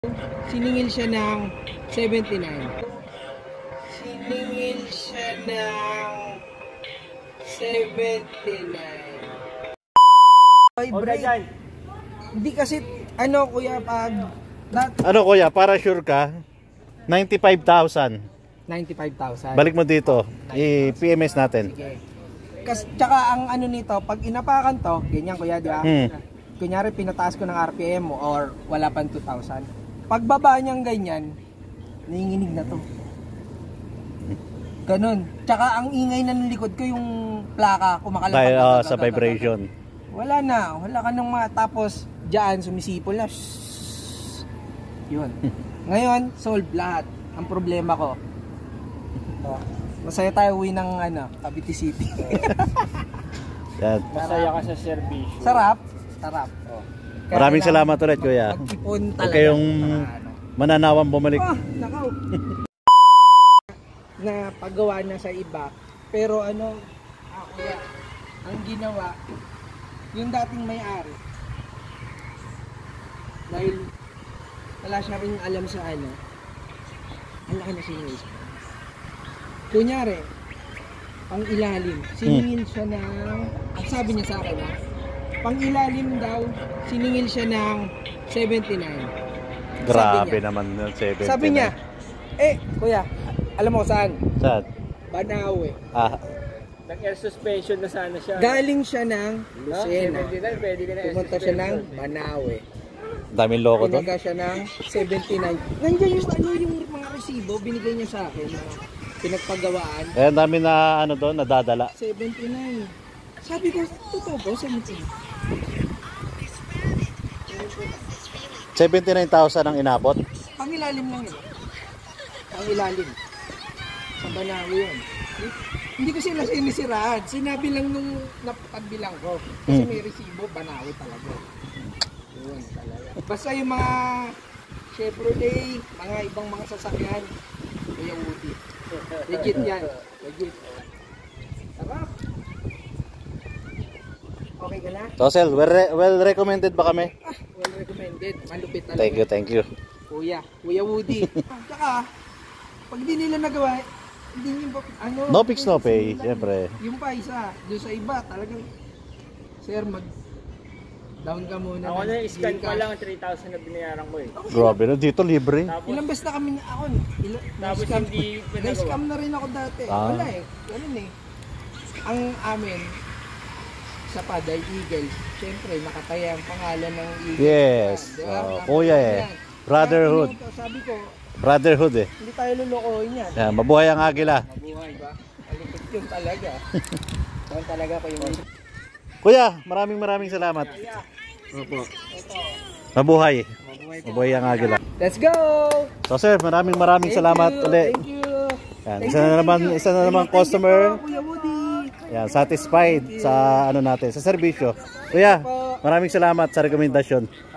Siningil siya ng 79. Siningil siya ng 79. Vibrate. Hindi kasi, ano kuya, pag... Ano kuya, para sure ka, 95,000. 95,000. Balik mo dito, i-PMS natin. Sige. Tsaka ang ano nito, pag inapakan to, ganyan kuya, di ba? Kunyari, pinataas ko ng RPM mo or wala pang 2,000. Pagbaba niyang ganyan, nanginginig na to. Ganon. Tsaka ang ingay na likod ko, yung plaka, kumakalapag. Dahil sa vibration. Wala na. Wala ka nang tapos, dyan, sumisipol na. Yun. Ngayon, solve lahat. Ang problema ko. Masaya tayo uwi ng Cavite City. Masaya ka sa service. Sarap. Sarap. Maraming salamat ulit kuya. Mag-ipon talaga. Huwag kayong mananawang bumalik. Nakaw. Na paggawa na sa iba. Pero kuya, ang ginawa, yung dating may-ari, dahil wala siya rin alam sa ang laki na siningil. Kunyari, pang ilalim, siningil siya ng, ang sabi niya sa akin pang ilalim daw, siningil siya ng 79. Grabe naman ng 79. Sabi niya, kuya, alam mo saan? Saan? Banawe. Nag-air suspension na sana siya. Galing siya ng Lucena. Pumunta siya ng Banawe. Daming loko doon. Pinaga siya ng 79. Nandiyan yung mga resibo, binigay niya sa akin. Pinagpagawaan. Ang dami na doon, nadadala. 79. Sabi ko, totoo po, 79. 79,000 ang inabot. Pangilalim lang yun. Pangilalim. Sa Banawe yun. Hindi ko sila sinisiraan. Sinabi lang nung napagbilang ko. Kasi may resibo, Banawe talaga. Yun talaga. Basta yung mga Chevrolet, mga ibang mga sasakyan, Kuya Woody. Legit yan. Legit. Sarap. Okay ka na? Tosel, well recommended ba kami? Well recommended. Malupit talaga. Thank you. Kuya Woody. Tsaka, pag di nila nagawa, hindi nyo no fix no pay, siyempre. Yung pa isa, doon sa iba, talagang, sir, down ka muna. Ako na, scan pa lang 3,000 na binayaran ko Grabe na, dito libre. Tapos, ilang beses na kami tapos hindi na-scam na rin ako dati. Wala ganun ang amin, sa Paday Eagles, siyempre, nakataya ang pangalan ng Eagles. Yes, kuya brotherhood. Sabi ko, brotherhood hindi tayo lulukohin yan. Mabuhay ang agila. Mabuhay ba? Malupit yun talaga. Doon talaga ko yung... Kuya, maraming salamat. Opo. Mabuhay ang agila. Let's go! So sir, maraming salamat ulit. Thank you. Yan, isa na naman customer. Kuya Woody. Yan, satisfied sa natin, sa serbisyo. Kuya, maraming salamat sa rekomendasyon.